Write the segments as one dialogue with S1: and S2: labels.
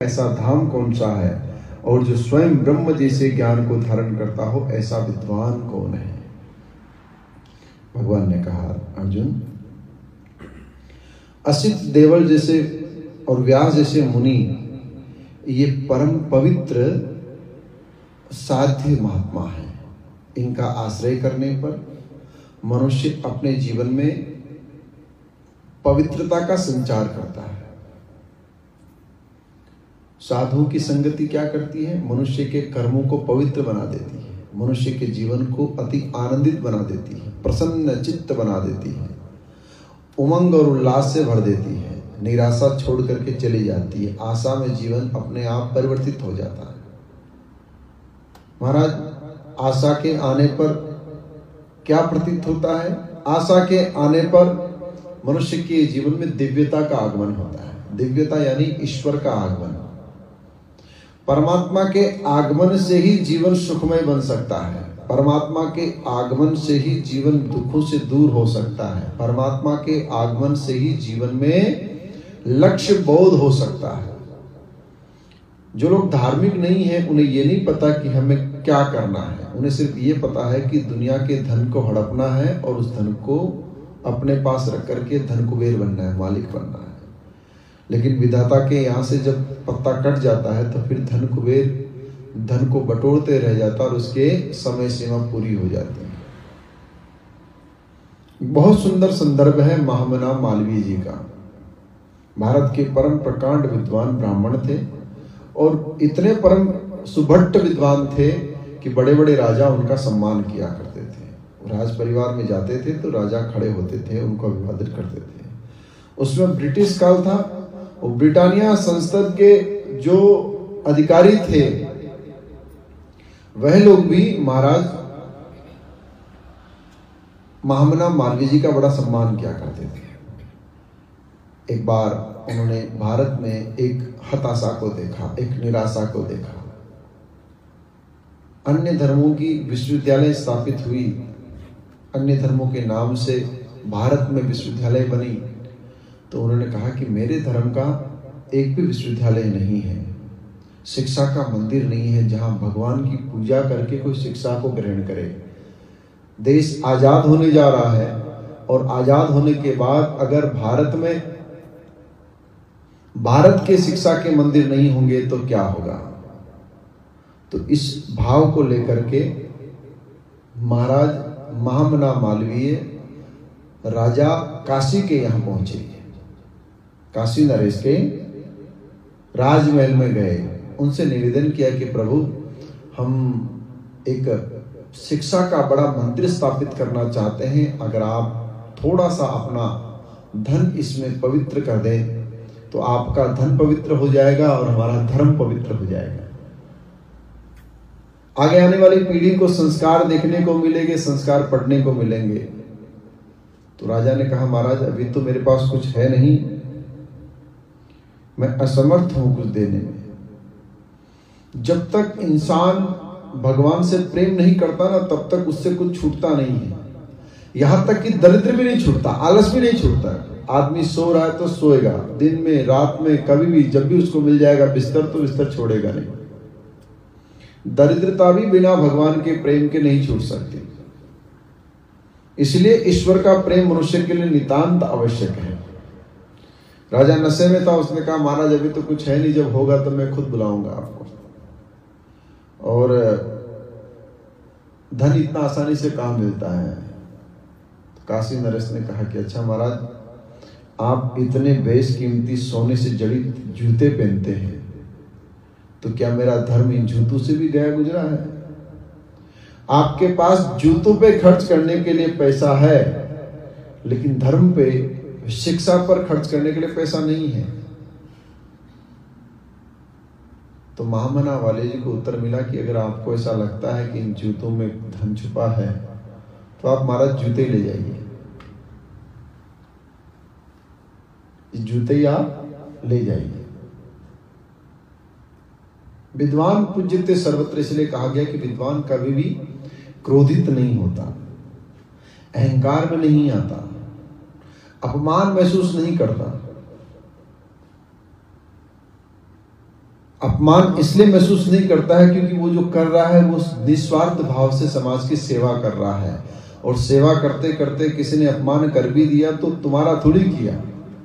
S1: ऐसा धाम कौन सा है, और जो स्वयं ब्रह्म जैसे ज्ञान को धारण करता हो ऐसा विद्वान कौन है। भगवान ने कहा, अर्जुन, असित देवल जैसे और व्यास जैसे मुनि ये परम पवित्र साध्य महात्मा है। इनका आश्रय करने पर मनुष्य अपने जीवन में पवित्रता का संचार करता है। साधु की संगति क्या करती है? मनुष्य के कर्मों को पवित्र बना देती है, मनुष्य के जीवन को अति आनंदित बना देती है, प्रसन्न चित्त बना देती है, उमंग और उल्लास से भर देती है, निराशा छोड़ करके चली जाती है, आशा में जीवन अपने आप परिवर्तित हो जाता है। महाराज, आशा के आने पर क्या प्रतीत होता है? आशा के आने पर मनुष्य के जीवन में दिव्यता का आगमन होता है। दिव्यता यानी ईश्वर का आगमन। परमात्मा के आगमन से ही जीवन सुखमय बन सकता है। परमात्मा के आगमन से ही जीवन दुखों से दूर हो सकता है। परमात्मा के आगमन से ही जीवन में लक्ष्य बोध हो सकता है। जो लोग धार्मिक नहीं हैं उन्हें ये नहीं पता कि हमें क्या करना है। उन्हें सिर्फ ये पता है कि दुनिया के धन को हड़पना है और उस धन को अपने पास रख करके धन कुबेर बनना है, मालिक बनना है। लेकिन विधाता के यहाँ से जब पत्ता कट जाता है तो फिर धन कुबेर धन को बटोरते रह जाता और उसके समय सीमा पूरी हो जाती है। बहुत सुंदर संदर्भ है महामना मालवीय जी का। भारत के परम प्रकांड विद्वान ब्राह्मण थे और इतने परम सुभट्ट विद्वान थे कि बड़े बड़े राजा उनका सम्मान किया करते थे। राज परिवार में जाते थे तो राजा खड़े होते थे, उनको अभिवादन करते थे। उसमें ब्रिटिश काल था और ब्रिटानिया संसद के जो अधिकारी थे वह लोग भी महाराज महामना मालवीय जी का बड़ा सम्मान किया करते थे। एक बार उन्होंने भारत में एक हताशा को देखा, एक निराशा को देखा। अन्य धर्मों की विश्वविद्यालय स्थापित हुई, अन्य धर्मों के नाम से भारत में विश्वविद्यालय बनी, तो उन्होंने कहा कि मेरे धर्म का एक भी विश्वविद्यालय नहीं है, शिक्षा का मंदिर नहीं है जहां भगवान की पूजा करके कोई शिक्षा को ग्रहण करे। देश आजाद होने जा रहा है और आजाद होने के बाद अगर भारत में भारत के शिक्षा के मंदिर नहीं होंगे तो क्या होगा। तो इस भाव को लेकर के महाराज महामना मालवीय राजा काशी के यहाँ पहुंचे। काशी नरेश के राजमहल में गए, उनसे निवेदन किया कि प्रभु, हम एक शिक्षा का बड़ा मंदिर स्थापित करना चाहते हैं, अगर आप थोड़ा सा अपना धन इसमें पवित्र कर दें तो आपका धन पवित्र हो जाएगा और हमारा धर्म पवित्र हो जाएगा। आगे आने वाली पीढ़ी को संस्कार देखने को मिलेंगे, संस्कार पढ़ने को मिलेंगे। तो राजा ने कहा, महाराज अभी तो मेरे पास कुछ है नहीं, मैं असमर्थ हूं कुछ देने में। जब तक इंसान भगवान से प्रेम नहीं करता ना तब तक उससे कुछ छूटता नहीं है। यहां तक कि दरिद्र भी नहीं छूटता, आलस भी नहीं छूटता। आदमी सो रहा है तो सोएगा, दिन में रात में कभी भी जब भी उसको मिल जाएगा बिस्तर तो बिस्तर छोड़ेगा नहीं। दरिद्रता भी बिना भगवान के प्रेम के नहीं छूट सकती। इसलिए ईश्वर का प्रेम मनुष्य के लिए नितांत आवश्यक है। राजा नशे में था, उसने कहा महाराज अभी तो कुछ है नहीं, जब होगा तो मैं खुद बुलाऊंगा आपको। और धन इतना आसानी से कहाँ मिलता है। तो काशी नरेश ने कहा कि अच्छा महाराज, आप इतने बेशकीमती सोने से जड़ित जूते पहनते हैं तो क्या मेरा धर्म इन जूतों से भी गया गुजरा है? आपके पास जूतों पे खर्च करने के लिए पैसा है लेकिन धर्म पे, शिक्षा पर खर्च करने के लिए पैसा नहीं है। तो महामना वाले जी को उत्तर मिला कि अगर आपको ऐसा लगता है कि इन जूतों में धन छुपा है तो आप महाराज जूते ले जाइए, जूते ही आप ले जाइए। विद्वान पूज्यते सर्वत्र इसलिए कहा गया कि विद्वान कभी भी क्रोधित नहीं होता, अहंकार में नहीं आता, अपमान महसूस नहीं करता। अपमान इसलिए महसूस नहीं करता है क्योंकि वो जो कर रहा है वो निस्वार्थ भाव से समाज की सेवा कर रहा है, और सेवा करते करते किसी ने अपमान कर भी दिया तो तुम्हारा थोड़ी किया,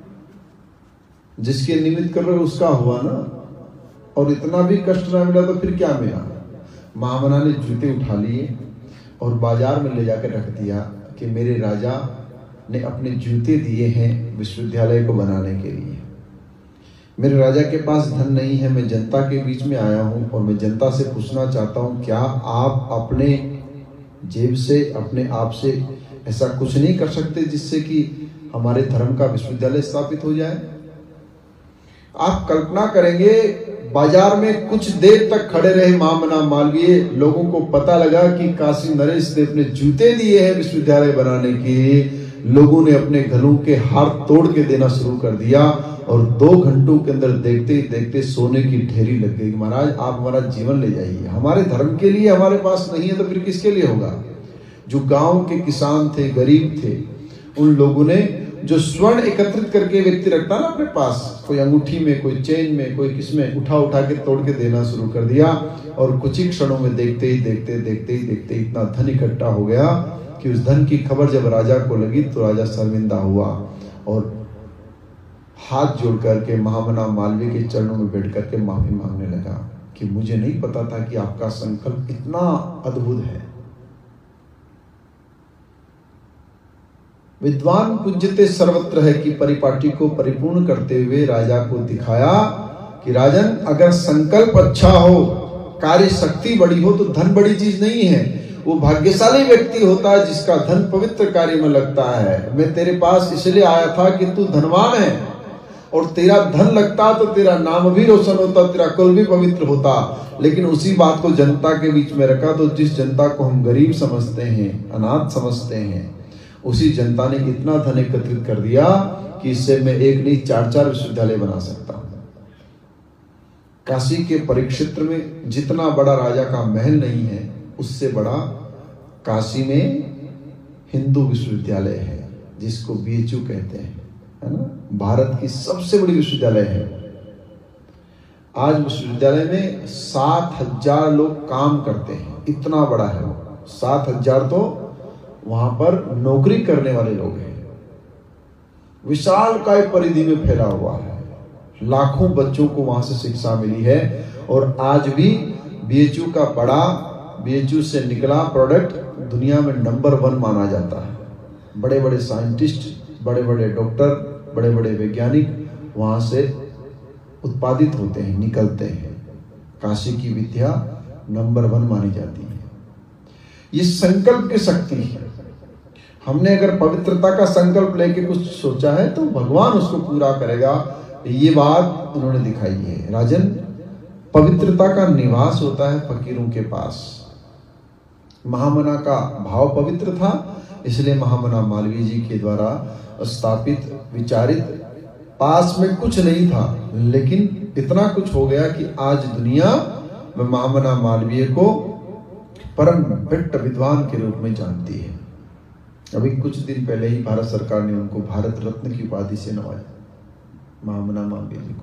S1: जिसके निमित्त कर रहे हो उसका हुआ ना। और इतना भी कष्ट ना मिला तो फिर क्या मिला। महामना ने जूते उठा लिए और बाजार में ले जाकर रख दिया कि मेरे राजा ने अपने जूते दिए हैं विश्वविद्यालय को बनाने के लिए। मेरे राजा के पास धन नहीं है, मैं जनता के बीच में आया हूं और मैं जनता से पूछना चाहता हूं, क्या आप अपने जेब से, अपने आप से ऐसा कुछ नहीं कर सकते जिससे कि हमारे धर्म का विश्वविद्यालय स्थापित हो जाए? आप कल्पना करेंगे, बाजार में कुछ देर तक खड़े रहे महामना मालवीय, लोगों को पता लगा कि काशी नरेश ने अपने जूते दिए हैं विश्वविद्यालय बनाने के। लोगों ने अपने गलों के हार तोड़ के देना शुरू कर दिया और 2 घंटों के अंदर देखते ही देखते सोने की ढेरी लग गई। महाराज आप हमारा जीवन ले जाइए, हमारे धर्म के लिए हमारे पास नहीं है तो फिर किसके लिए होगा? जो गांव के किसान थे, गरीब थे, उन लोगों ने जो स्वर्ण एकत्रित करके व्यक्ति रखता ना अपने पास, कोई अंगूठी में, कोई चेन में, कोई किसमें, उठा उठा के तोड़ के देना शुरू कर दिया। और कुछ ही क्षणों में देखते ही देखते इतना धन इकट्ठा हो गया कि उस धन की खबर जब राजा को लगी तो राजा शर्मिंदा हुआ और हाथ जोड़ करके महामना मालवीय के चरणों में बैठ करके माफी मांगने लगा कि मुझे नहीं पता था कि आपका संकल्प इतना अद्भुत है। विद्वान पूज्यते सर्वत्र है कि परिपाटी को परिपूर्ण करते हुए राजा को दिखाया कि राजन, अगर संकल्प अच्छा हो, कार्य शक्ति बड़ी हो तो धन बड़ी चीज नहीं है। वो भाग्यशाली व्यक्ति होता है जिसका धन पवित्र कार्य में लगता है। मैं तेरे पास इसलिए आया था कि तू धनवान है और तेरा धन लगता तो तेरा नाम भी रोशन होता, तेरा कुल भी पवित्र होता। लेकिन उसी बात को जनता के बीच में रखा तो जिस जनता को हम गरीब समझते हैं, अनाथ समझते हैं, उसी जनता ने इतना धन एकत्रित कर दिया कि इससे मैं एक नहीं 4-4 विश्वविद्यालय बना सकता हूं। काशी के परिक्षेत्र में जितना बड़ा राजा का महल नहीं है, उससे बड़ा काशी में हिंदू विश्वविद्यालय है, जिसको BHU कहते हैं, है ना। भारत की सबसे बड़ी विश्वविद्यालय है। आज विश्वविद्यालय में 7,000 लोग काम करते हैं, इतना बड़ा है वो। 7,000 तो वहां पर नौकरी करने वाले लोग हैं। विशाल काय परिधि में फैला हुआ है, लाखों बच्चों को वहां से शिक्षा मिली है। और आज भी BHU का बड़ा, BHU से निकला प्रोडक्ट दुनिया में नंबर 1 माना जाता है। बड़े बड़े साइंटिस्ट, बड़े बड़े डॉक्टर, बड़े बड़े वैज्ञानिक वहां से उत्पादित होते हैं, निकलते हैं। काशी की विद्या नंबर 1 मानी जाती है। ये संकल्प की शक्ति है। हमने अगर पवित्रता का संकल्प लेके कुछ सोचा है तो भगवान उसको पूरा करेगा। ये बात उन्होंने दिखाई है। राजन, पवित्रता का निवास होता है फकीरों के पास। महामना का भाव पवित्र था, इसलिए महामना मालवीय जी के द्वारा स्थापित, विचारित, पास में कुछ नहीं था, लेकिन इतना कुछ हो गया कि आज दुनिया में महामना मालवीय को परम भिट्ट विद्वान के रूप में जानती है। अभी कुछ दिन पहले ही भारत सरकार ने उनको भारत रत्न की उपाधि से नवाजा, महामना मालवीय जी को।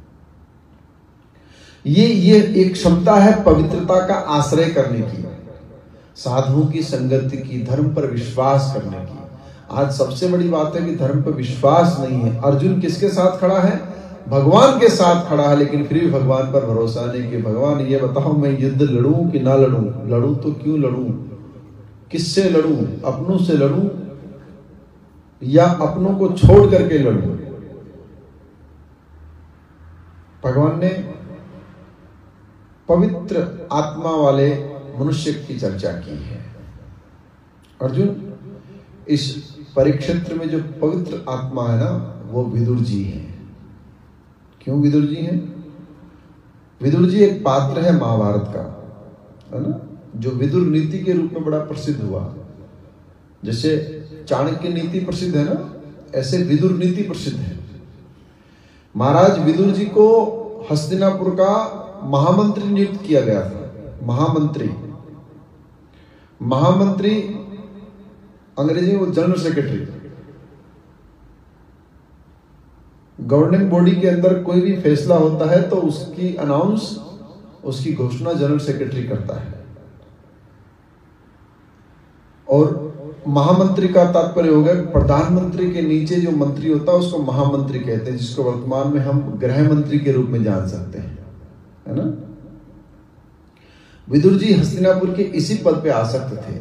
S1: ये एक क्षमता है पवित्रता का आश्रय करने की, साधुओं की संगति की, धर्म पर विश्वास करने की। आज सबसे बड़ी बात है कि धर्म पर विश्वास नहीं है। अर्जुन किसके साथ खड़ा है? भगवान के साथ खड़ा है, लेकिन फिर भी भगवान पर भरोसा नहीं कि भगवान ये बताओ मैं युद्ध लड़ूं कि ना लड़ूं, लड़ूं तो क्यों लड़ूं, किससे लड़ूं, अपनों से लड़ूं या अपनों को छोड़ करके लड़ूं। भगवान ने पवित्र आत्मा वाले मनुष्य की चर्चा की है। अर्जुन, इस परिक्षेत्र में जो पवित्र आत्मा है ना, वो विदुर जी है। क्यों विदुर जी हैं? विदुर जी एक पात्र है महाभारत का, है ना, जो विदुर नीति के रूप में बड़ा प्रसिद्ध हुआ। जैसे चाणक्य नीति प्रसिद्ध है ना, ऐसे विदुर नीति प्रसिद्ध है। महाराज विदुर जी को हस्तिनापुर का महामंत्री नियुक्त किया गया था। महामंत्री, महामंत्री अंग्रेजी में जनरल सेक्रेटरी। गवर्निंग बॉडी के अंदर कोई भी फैसला होता है तो उसकी घोषणा जनरल सेक्रेटरी करता है। और महामंत्री का तात्पर्य हो गया प्रधानमंत्री के नीचे जो मंत्री होता है उसको महामंत्री कहते हैं, जिसको वर्तमान में हम गृह मंत्री के रूप में जान सकते हैं, है ना। विदुर जी हस्तिनापुर के इसी पद पे आसक्त थे।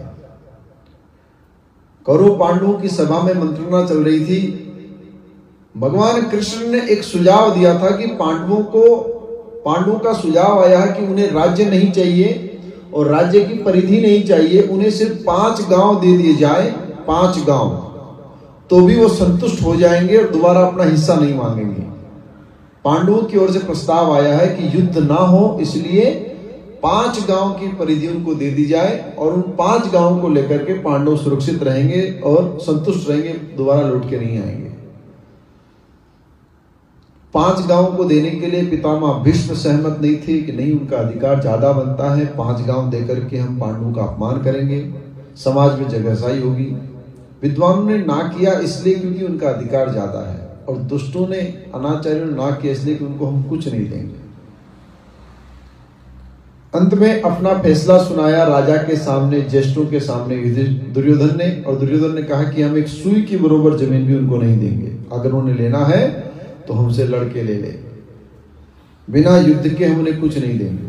S1: कौरव पांडवों की सभा में मंत्रणा चल रही थी। भगवान कृष्ण ने एक सुझाव दिया था कि पांडवों का सुझाव आया है कि उन्हें राज्य नहीं चाहिए और राज्य की परिधि नहीं चाहिए, उन्हें सिर्फ 5 गांव दे दिए जाए, 5 गांव, तो भी वो संतुष्ट हो जाएंगे और दोबारा अपना हिस्सा नहीं मांगेंगे। पांडवों की ओर से प्रस्ताव आया है कि युद्ध ना हो, इसलिए 5 गांव की परिधि उनको दे दी जाए और उन 5 गांव को लेकर के पांडव सुरक्षित रहेंगे और संतुष्ट रहेंगे, दोबारा लौट के नहीं आएंगे। 5 गांव को देने के लिए पितामह भीष्म सहमत नहीं थे कि नहीं, उनका अधिकार ज्यादा बनता है, 5 गांव देकर के हम पांडवों का अपमान करेंगे, समाज में जगहसाई होगी। विद्वानों ने ना किया इसलिए क्योंकि उनका अधिकार ज्यादा है, और दुष्टों ने, अनाचार्यों ने ना किया इसलिए कि उनको हम कुछ नहीं देंगे। अंत में अपना फैसला सुनाया राजा के सामने, ज्येष्ठों के सामने दुर्योधन ने, और दुर्योधन ने कहा कि हम एक सुई की बरोबर जमीन भी उनको नहीं देंगे, अगर उन्हें लेना है तो हमसे लड़के ले ले, बिना युद्ध के हम उन्हें कुछ नहीं देंगे।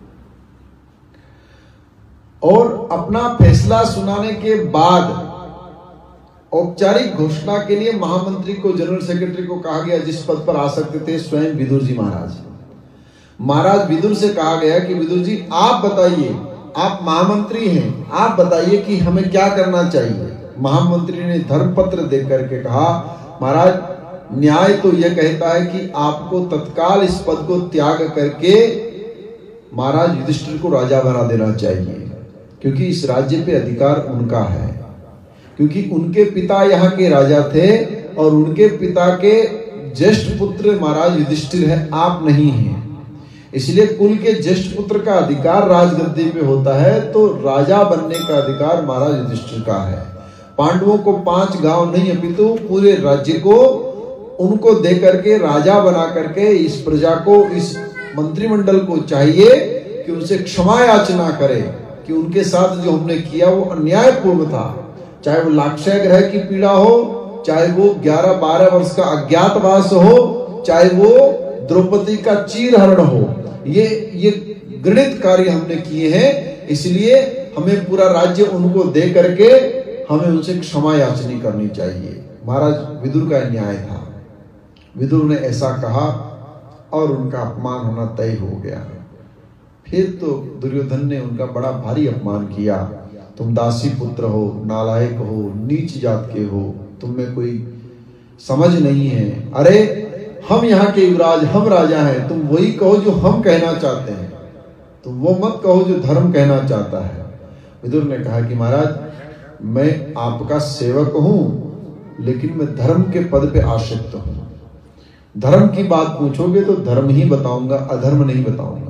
S1: और अपना फैसला सुनाने के बाद औपचारिक घोषणा के लिए महामंत्री को, जनरल सेक्रेटरी को कहा गया, जिस पद पर आ सकते थे स्वयं विदुर जी महाराज विदुर से कहा गया कि विदुर जी आप बताइए, आप महामंत्री हैं, आप बताइए कि हमें क्या करना चाहिए। महामंत्री ने धर्मपत्र देख करके कहा, महाराज न्याय तो यह कहता है कि आपको तत्काल इस पद को त्याग करके महाराज युधिष्ठिर को राजा बना देना चाहिए, क्योंकि इस राज्य पे अधिकार उनका है, क्योंकि उनके पिता यहाँ के राजा थे और उनके पिता के ज्येष्ठ पुत्र महाराज युधिष्ठिर है, आप नहीं हैं। इसलिए कुल के ज्येष्ठ पुत्र का अधिकार राजगद्दी पे होता है, तो राजा बनने का अधिकार महाराज युधिष्ठिर का है। पांडवों को 5 गांव नहीं अपितु पूरे राज्य को उनको दे करके राजा बना करके इस प्रजा को, इस मंत्रिमंडल को चाहिए कि उनसे क्षमा याचना करे कि उनके साथ जो हमने किया वो अन्यायपूर्ण था, चाहे वो लाक्षय ग्रह की पीड़ा हो, चाहे वो 11-12 वर्ष का अज्ञातवास हो, चाहे वो द्रौपदी का चीरहरण हो, ये घृणित कार्य हमने किए हैं, इसलिए हमें पूरा राज्य उनको दे करके हमें उनसे क्षमा याचना करनी चाहिए। महाराज विदुर का न्याय था। विदुर ने ऐसा कहा और उनका अपमान होना तय हो गया। फिर तो दुर्योधन ने उनका बड़ा भारी अपमान किया, तुम दासी पुत्र हो, नालायक हो, नीच जात के हो, तुम में कोई समझ नहीं है, अरे हम यहाँ के युवराज, हम राजा हैं, तुम वही कहो जो हम कहना चाहते हैं, तुम वो मत कहो जो धर्म कहना चाहता है। विदुर ने कहा कि महाराज मैं आपका सेवक हूं, लेकिन मैं धर्म के पद पे आश्रित हूं, धर्म की बात पूछोगे तो धर्म ही बताऊंगा, अधर्म नहीं बताऊंगा।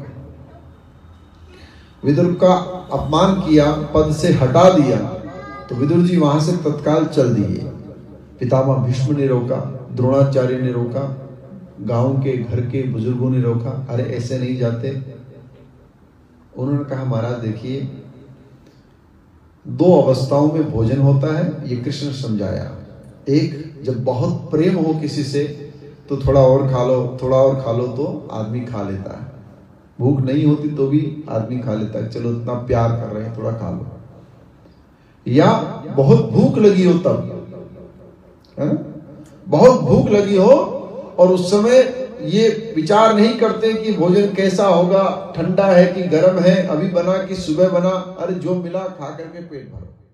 S1: विदुर का अपमान किया, पद से हटा दिया, तो विदुर जी वहां से तत्काल चल दिए। पितामह भीष्म ने रोका, द्रोणाचार्य ने रोका, गांव के घर के बुजुर्गों ने रोका, अरे ऐसे नहीं जाते। उन्होंने कहा महाराज देखिए, 2 अवस्थाओं में भोजन होता है, ये कृष्ण समझाया। एक, जब बहुत प्रेम हो किसी से तो थोड़ा और खा लो, थोड़ा और खा लो तो आदमी खा लेता है, भूख नहीं होती तो भी आदमी खा लेता है, चलो इतना प्यार कर रहे हैं थोड़ा खा लो। या बहुत भूख लगी हो तब, है ना, बहुत भूख लगी हो और उस समय ये विचार नहीं करते कि भोजन कैसा होगा, ठंडा है कि गर्म है, अभी बना कि सुबह बना, अरे जो मिला खा करके पेट भरो।